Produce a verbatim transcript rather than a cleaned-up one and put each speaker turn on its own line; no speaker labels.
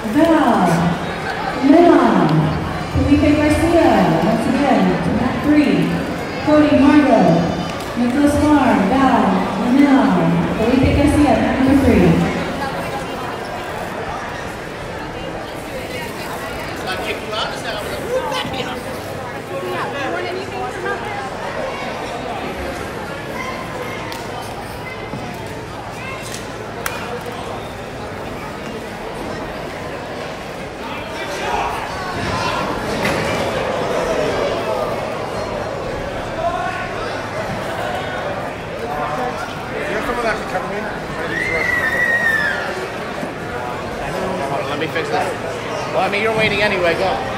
Val, Milan, Felipe Garcia, once again, to mat three. Cody Margo, Nicholas Farr, Val, Milan, Felipe Garcia, mat number three.
Let me fix that. Well, I mean, you're waiting anyway. Go.